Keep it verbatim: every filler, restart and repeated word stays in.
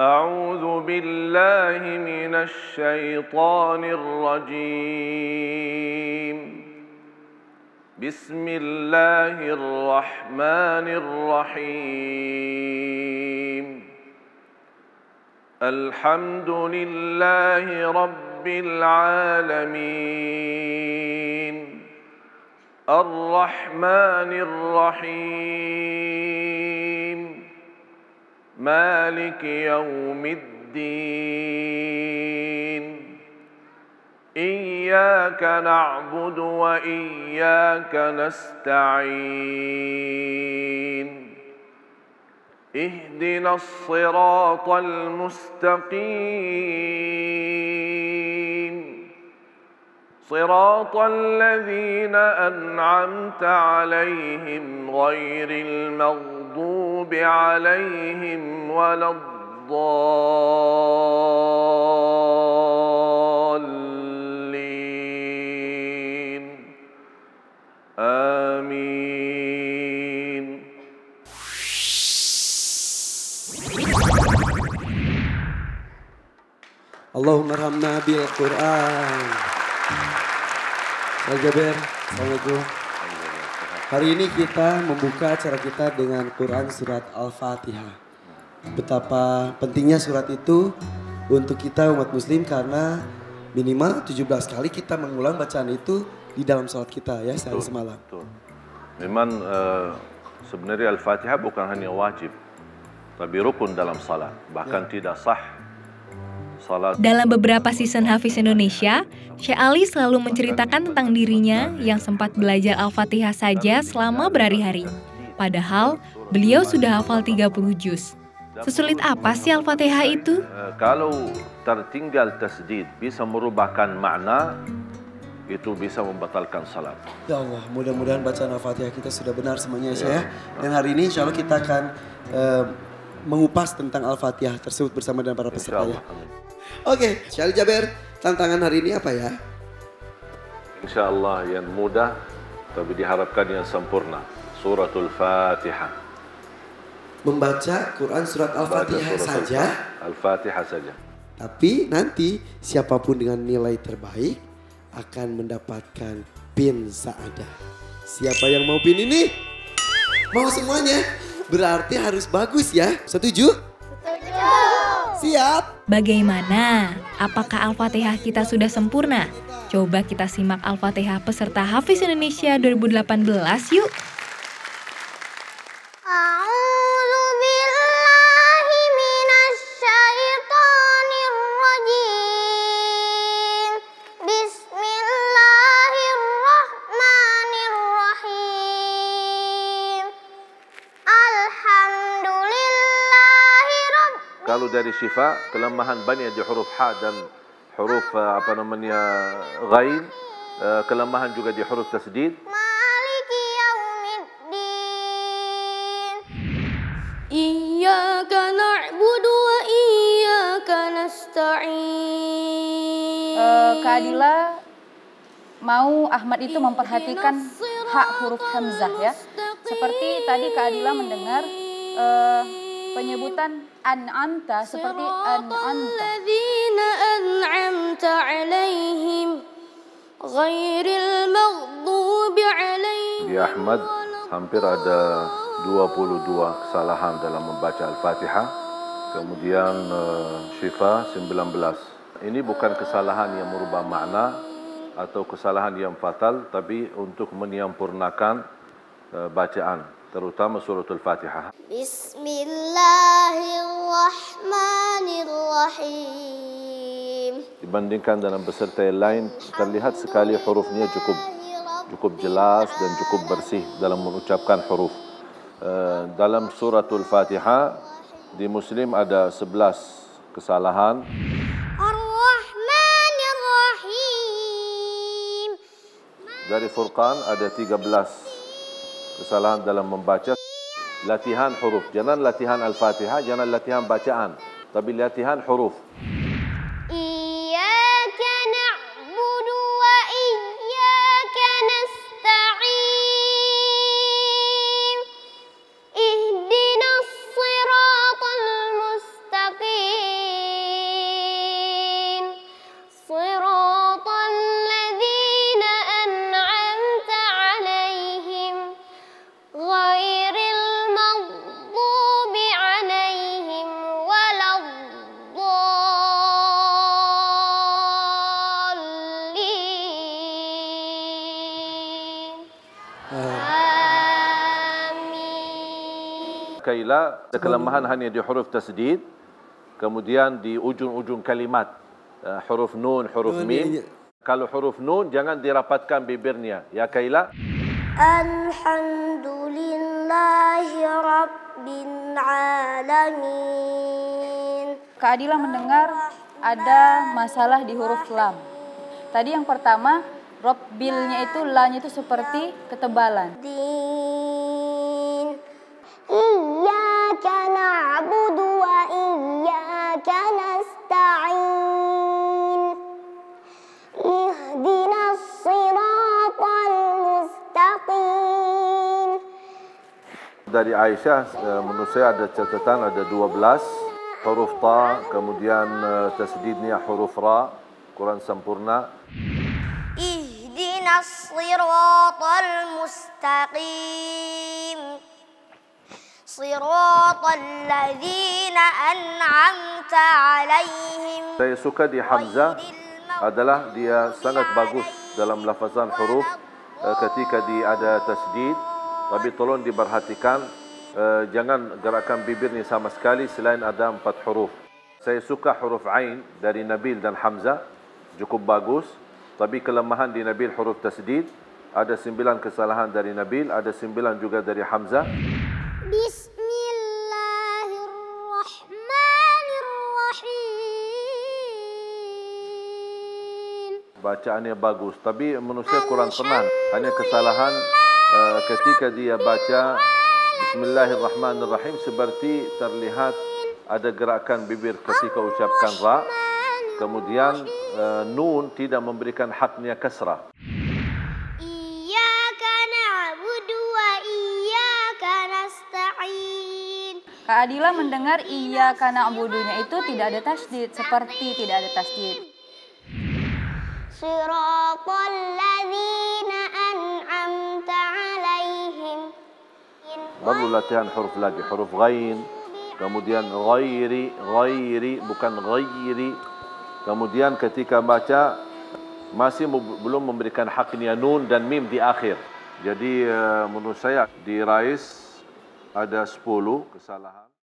أعوذ بالله من الشيطان الرجيم بسم الله الرحمن الرحيم الحمد لله رب العالمين الرحمن الرحيم مالك يوم الدين إياك نعبد وإياك نستعين اهدنا الصراط المستقيم صراط الذين أنعمت عليهم غير المغضوب عليهم ولا الضالين آمين. Allahumma rahmna bil Quran. Al Jaber, Assalamualaikum. Hari ini kita membuka acara kita dengan Quran surat Al-Fatihah. Betapa pentingnya surat itu untuk kita umat muslim karena minimal tujuh belas kali kita mengulang bacaan itu di dalam sholat kita ya sehari semalam. Betul. Memang uh, sebenarnya Al-Fatihah bukan hanya wajib, tapi rukun dalam salat. Bahkan ya. Tidak sah salat. Dalam beberapa season Hafiz Indonesia, Syekh Ali selalu menceritakan tentang dirinya yang sempat belajar Al-Fatihah saja selama berhari-hari. Padahal beliau sudah hafal tiga puluh juz. Sesulit apa sih Al-Fatihah itu? Kalau tertinggal tasdid bisa merubahkan makna, itu bisa membatalkan salat. Ya Allah, mudah-mudahan bacaan Al-Fatihah kita sudah benar semuanya ya. Dan hari ini insya Allah kita akan uh, mengupas tentang Al-Fatihah tersebut bersama dengan para peserta ya. Oke, Syekh Jaber, tantangan hari ini apa ya? Insya Allah yang mudah, tapi diharapkan yang sempurna. Suratul Fatihah. Membaca Quran surat Al-Fatihah saja. Al-Fatihah saja. Tapi nanti siapapun dengan nilai terbaik akan mendapatkan pin saadah. Siapa yang mau pin ini? Mau semuanya? Berarti harus bagus ya. Setuju? Setuju. Siap. Bagaimana? Apakah Al-Fatihah kita sudah sempurna? Coba kita simak Al-Fatihah peserta Hafiz Indonesia dua ribu delapan belas yuk. Kalau dari Syifa, kelemahan banyak di huruf ha dan huruf apa namanya ghain, kelemahan juga di huruf tasdid. Maliki yaumiddin. Iyyaka na'budu wa iyyaka nasta'in. Uh, Kak Adila mau Ahmad itu memperhatikan hak huruf hamzah ya. Seperti tadi Kak Adila mendengar uh, penyebutan an'amta seperti an'amta. Alladzina an'amta 'alaihim ghairil maghdubi 'alaihim. Di Ahmad hampir ada dua puluh dua kesalahan dalam membaca Al-Fatihah. Kemudian uh, Syifa sembilan belas. Ini bukan kesalahan yang merubah makna atau kesalahan yang fatal, tapi untuk menyempurnakan uh, bacaan, terutama suratul Fatihah. Bismillahirrahmanirrahim. Dibandingkan dengan peserta yang lain, terlihat sekali hurufnya cukup cukup jelas dan cukup bersih dalam mengucapkan huruf. Uh, dalam suratul Fatihah di Muslim ada sebelas kesalahan. Ar-Rahmanir-Rahim. Dari Furqan ada tiga belas kesalahan dalam membaca. Latihan huruf, jangan latihan Al-Fatihah, jangan latihan bacaan, tapi latihan huruf. Iyyaka na'budu wa iyyaka nasta'in. Ihdinas siratal mustaqim. Amin. Kaila, ada kelemahan hanya di huruf tasdid, kemudian di ujung-ujung kalimat, uh, huruf nun, huruf Nun, mim. iya. Kalau huruf nun, jangan dirapatkan bibirnya. Ya Kaila? Alhamdulillahi Rabbil Alamin. Kak Adila mendengar ada masalah di huruf lam. Tadi yang pertama, Rabbilnya itu, lanya itu seperti ketebalan. Din. Iyyaka na'budu wa iyyaka nasta'in. Ihdinas siratal mustaqim. Dari Aisyah, uh, menurut saya ada catatan ada dua belas huruf ta, kemudian uh, tasdidnya huruf ra, Quran sempurna. Ihdinas siratal mustaqim. Siratal ladzina an'amta 'alaihim. Saya suka di Hamzah adalah dia sangat bagus dalam lafazan huruf uh, ketika dia ada tasdid, tapi tolong diperhatikan uh, jangan gerakan bibirnya sama sekali selain ada empat huruf. Saya suka huruf Ain dari Nabil dan Hamzah, cukup bagus, tapi kelemahan di Nabil huruf tasdid, ada sembilan kesalahan dari Nabil, ada sembilan juga dari Hamzah. Bismillahirrahmanirrahim. Bacaannya bagus, tapi menurut saya kurang tenang. Hanya kesalahan uh, ketika dia baca Bismillahirrahmanirrahim seperti terlihat ada gerakan bibir ketika ucapkan ra, kemudian uh, nun tidak memberikan haknya kasrah. Iyyaka na'budu wa iyyaka nasta'in. Kak Adila mendengar iya karena abudunya itu tidak ada tasdid, seperti tidak ada tasdid. Siratal ladzina an'amta 'alaihim. Baru latihan huruf lagi, huruf ghain, kemudian ghairi, ghairi, bukan ghairi. Kemudian ketika baca, masih belum memberikan haknya nun dan mim di akhir. Jadi menurut saya di Rais ada sepuluh kesalahan.